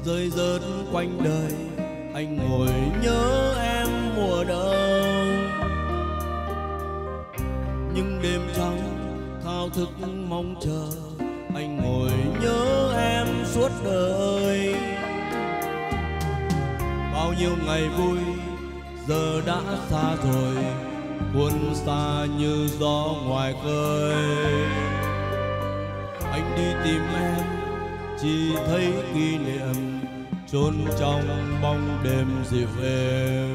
rơi rớt quanh đời, anh ngồi nhớ em mùa đông. Nhưng đêm trắng thao thức mong chờ, anh ngồi nhớ em suốt đời. Bao nhiêu ngày vui giờ đã xa rồi, cuốn xa như gió ngoài khơi. Anh đi tìm em chỉ thấy kỷ niệm chôn trong bóng đêm dịu êm.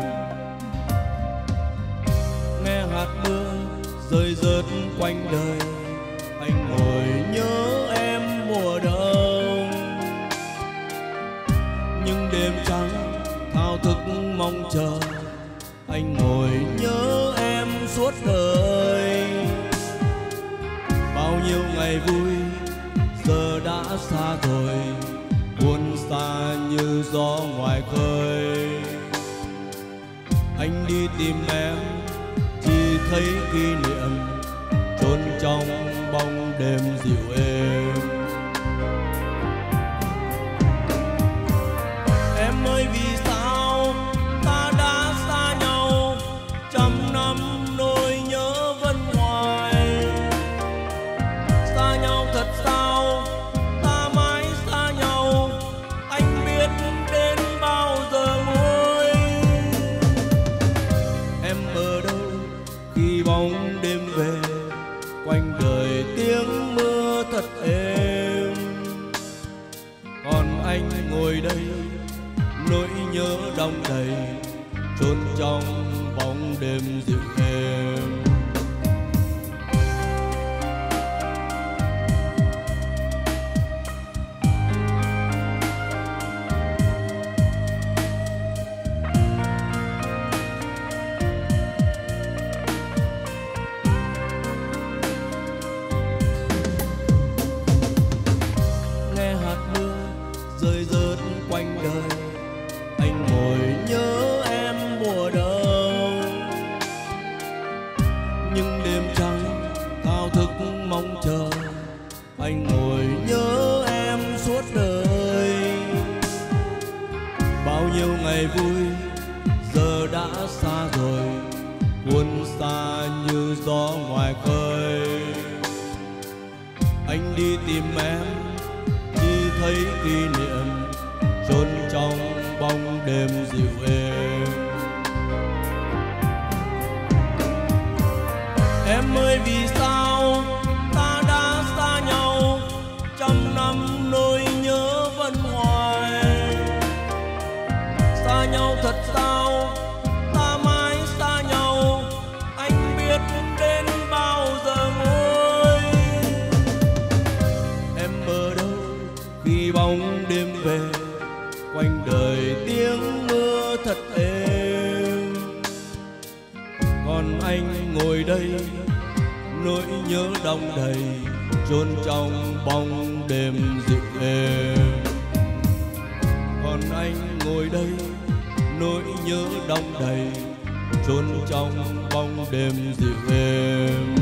Nghe hạt mưa rơi rớt quanh đời, anh ngồi nhớ em mùa đông. Nhưng đêm trắng thao thức mong chờ, anh ngồi nhớ em suốt đời. Bao nhiêu ngày vui giờ đã xa rồi, buồn xa như gió ngoài khơi. Anh đi tìm em chỉ thấy kỷ niệm chôn trong bóng đêm dịu êm. Em ơi vì sao ta đã xa nhau, trăm năm nỗi nhớ vẫn hoài. Xa nhau thật sao, ta mãi xa nhau, anh biết đến bao giờ nguôi. Em ở đâu khi bóng đêm về, quanh đời tiếng mưa thật êm. Còn anh ngồi đây nỗi nhớ đong đầy, chôn trong bóng đêm dịu êm. Nghe hạt mưa rơi rớt quanh đời, anh ngồi nhớ em mùa đông. Nhưng đêm trắng thao thức mong chờ, anh ngồi nhớ em suốt đời. Bao nhiêu ngày vui giờ đã xa rồi, buồn xa như gió ngoài khơi. Anh đi tìm em chỉ thấy kỷ niệm chôn trong bóng đêm dịu êm. Em ơi vì sao ta đã xa nhau, trăm năm nỗi nhớ vẫn hoài. Xa nhau thật sao, ta mãi xa nhau, anh biết đến bao giờ nguôi. Em ở đâu khi bóng đêm về, quanh đời tiếng mưa thật êm. Còn anh ngồi đây nỗi nhớ đong đầy, chôn trong bóng đêm dịu êm. Còn anh ngồi đây nỗi nhớ đong đầy, chôn trong bóng đêm dịu êm.